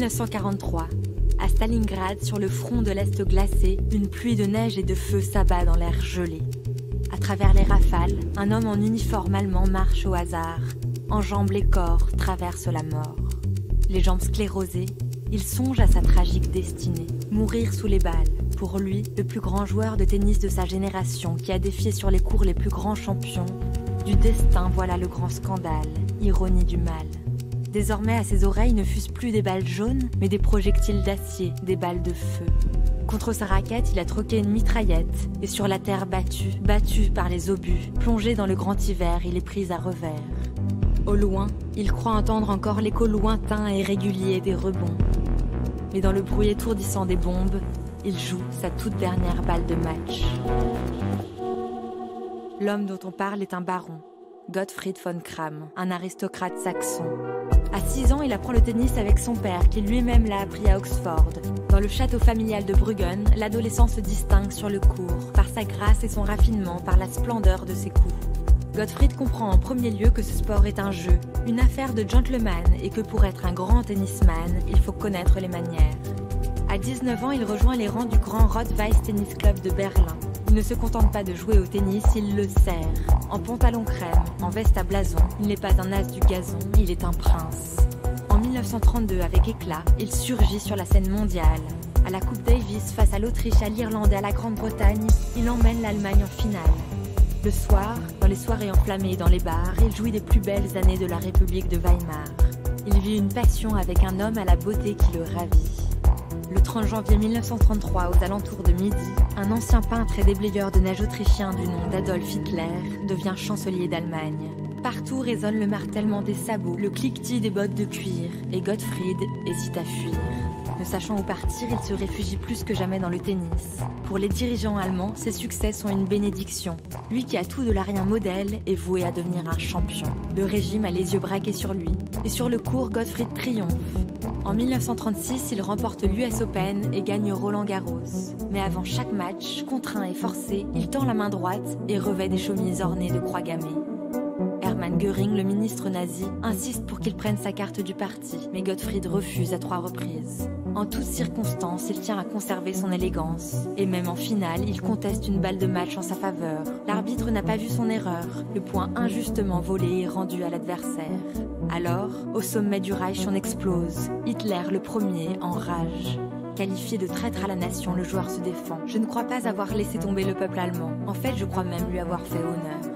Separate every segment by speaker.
Speaker 1: 1943. À Stalingrad, sur le front de l'Est glacé, une pluie de neige et de feu s'abat dans l'air gelé. À travers les rafales, un homme en uniforme allemand marche au hasard. Enjambe les corps, traverse la mort. Les jambes sclérosées, il songe à sa tragique destinée, mourir sous les balles. Pour lui, le plus grand joueur de tennis de sa génération qui a défié sur les cours les plus grands champions, du destin voilà le grand scandale, ironie du mal. Désormais à ses oreilles ne fusent plus des balles jaunes, mais des projectiles d'acier, des balles de feu. Contre sa raquette, il a troqué une mitraillette, et sur la terre battue par les obus, plongé dans le grand hiver, il est pris à revers. Au loin, il croit entendre encore l'écho lointain et régulier des rebonds. Mais dans le bruit étourdissant des bombes, il joue sa toute dernière balle de match. L'homme dont on parle est un baron, Gottfried von Cramm, un aristocrate saxon. À 6 ans, il apprend le tennis avec son père, qui lui-même l'a appris à Oxford. Dans le château familial de Bruggen, l'adolescent se distingue sur le court, par sa grâce et son raffinement, par la splendeur de ses coups. Gottfried comprend en premier lieu que ce sport est un jeu, une affaire de gentleman, et que pour être un grand tennisman, il faut connaître les manières. À 19 ans, il rejoint les rangs du grand Rot-Weiss Tennis Club de Berlin. Il ne se contente pas de jouer au tennis, il le sert. En pantalon crème, en veste à blason, il n'est pas un as du gazon, il est un prince. En 1932, avec éclat, il surgit sur la scène mondiale. À la Coupe Davis, face à l'Autriche, à l'Irlande et à la Grande-Bretagne, il emmène l'Allemagne en finale. Le soir, dans les soirées enflammées dans les bars, il jouit des plus belles années de la République de Weimar. Il vit une passion avec un homme à la beauté qui le ravit. Le 30 janvier 1933, aux alentours de midi, un ancien peintre et déblayeur de neige autrichien du nom d'Adolf Hitler devient chancelier d'Allemagne. Partout résonne le martèlement des sabots, le cliquetis des bottes de cuir, et Gottfried hésite à fuir. Ne sachant où partir, il se réfugie plus que jamais dans le tennis. Pour les dirigeants allemands, ses succès sont une bénédiction. Lui qui a tout de l'arien modèle est voué à devenir un champion. Le régime a les yeux braqués sur lui. Et sur le court, Gottfried triomphe. En 1936, il remporte l'US Open et gagne Roland-Garros. Mais avant chaque match, contraint et forcé, il tend la main droite et revêt des chemises ornées de croix gammées. Hermann Göring, le ministre nazi, insiste pour qu'il prenne sa carte du parti, mais Gottfried refuse à 3 reprises. En toutes circonstances, il tient à conserver son élégance. Et même en finale, il conteste une balle de match en sa faveur. L'arbitre n'a pas vu son erreur. Le point injustement volé est rendu à l'adversaire. Alors, au sommet du Reich, on explose. Hitler, le premier, enrage. Qualifié de traître à la nation, le joueur se défend. Je ne crois pas avoir laissé tomber le peuple allemand. En fait, je crois même lui avoir fait honneur.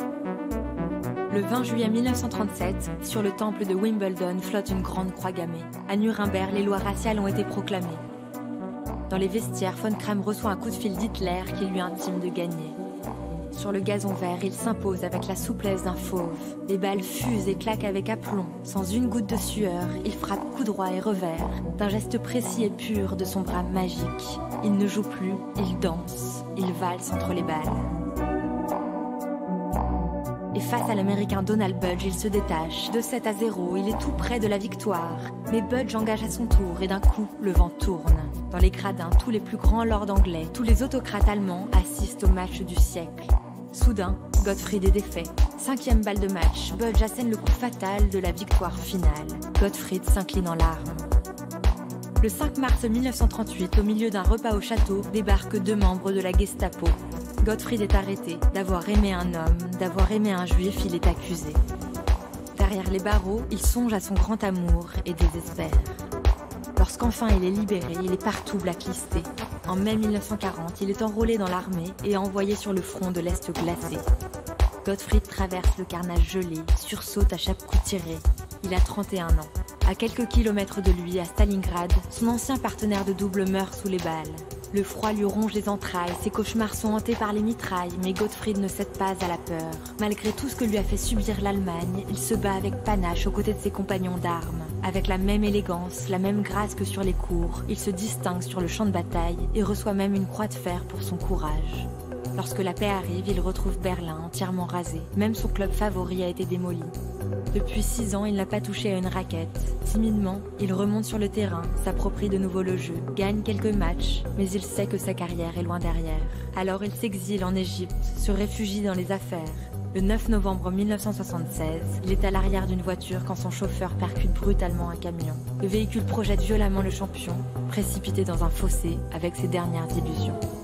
Speaker 1: Le 20 juillet 1937, sur le temple de Wimbledon flotte une grande croix gammée. À Nuremberg, les lois raciales ont été proclamées. Dans les vestiaires, von Cramm reçoit un coup de fil d'Hitler qui lui intime de gagner. Sur le gazon vert, il s'impose avec la souplesse d'un fauve. Les balles fusent et claquent avec aplomb. Sans une goutte de sueur, il frappe coup droit et revers. D'un geste précis et pur de son bras magique. Il ne joue plus, il danse. Il valse entre les balles. Et face à l'américain Donald Budge, il se détache. De 7-0, il est tout près de la victoire. Mais Budge engage à son tour et d'un coup, le vent tourne. Dans les gradins, tous les plus grands lords anglais, tous les autocrates allemands assistent au match du siècle. Soudain, Gottfried est défait. 5e balle de match, Budge assène le coup fatal de la victoire finale. Gottfried s'incline en larmes. Le 5 mars 1938, au milieu d'un repas au château, débarquent 2 membres de la Gestapo. Gottfried est arrêté. D'avoir aimé un homme, d'avoir aimé un juif, il est accusé. Derrière les barreaux, il songe à son grand amour et désespère. Lorsqu'enfin il est libéré, il est partout blacklisté. En mai 1940, il est enrôlé dans l'armée et envoyé sur le front de l'Est glacé. Gottfried traverse le carnage gelé, sursaute à chaque coup tiré. Il a 31 ans. À quelques kilomètres de lui, à Stalingrad, son ancien partenaire de double meurt sous les balles. Le froid lui ronge les entrailles, ses cauchemars sont hantés par les mitrailles, mais Gottfried ne cède pas à la peur. Malgré tout ce que lui a fait subir l'Allemagne, il se bat avec panache aux côtés de ses compagnons d'armes. Avec la même élégance, la même grâce que sur les cours, il se distingue sur le champ de bataille et reçoit même une croix de fer pour son courage. Lorsque la paix arrive, il retrouve Berlin entièrement rasé. Même son club favori a été démoli. Depuis 6 ans, il n'a pas touché à une raquette. Timidement, il remonte sur le terrain, s'approprie de nouveau le jeu, gagne quelques matchs, mais il sait que sa carrière est loin derrière. Alors il s'exile en Égypte, se réfugie dans les affaires. Le 9 novembre 1976, il est à l'arrière d'une voiture quand son chauffeur percute brutalement un camion. Le véhicule projette violemment le champion, précipité dans un fossé avec ses dernières illusions.